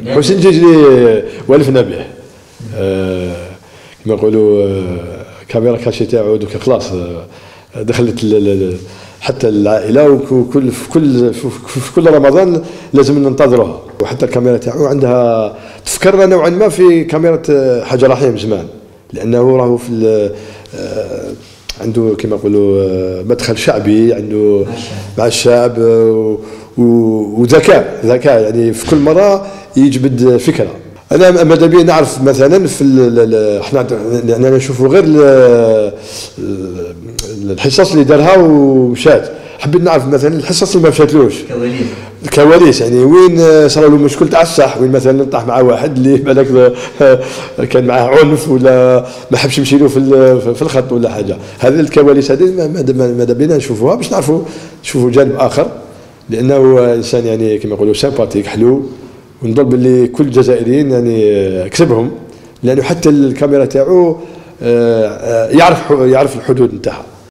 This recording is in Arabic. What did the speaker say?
حسين الجيجلي والفنا به. كما نقولوا كاميرا كاشي تاعو دوكا خلاص دخلت حتى العائله، وكل في كل رمضان لازم ننتظروها. وحتى الكاميرا تاعو عندها تفكرنا نوعا ما في كاميرا حاج رحيم زمان، لانه راهو في عنده كما نقولوا مدخل شعبي، عنده مع الشعب وذكاء يعني في كل مره يجبد فكره. انا ماذا بيا نعرف مثلا في احنا لاننا نشوفوا غير الحصص اللي دارها ومشات، حبيت نعرف مثلا الحصص اللي ما مشاتلوش كواليس يعني وين صار له مشكل تاع الصح، وين مثلا طاح مع واحد اللي بالك كان معاه عنف ولا ما حبش يمشي له في الخط ولا حاجه. هذه الكواليس هذه ماذا بينا نشوفوها باش نشوفوا جانب اخر، لانه انسان يعني كما يقولوا سامباتيك حلو، ونظن باللي كل الجزائريين يعني كسبهم، لانه حتى الكاميرا تاعو يعرف الحدود نتاعها.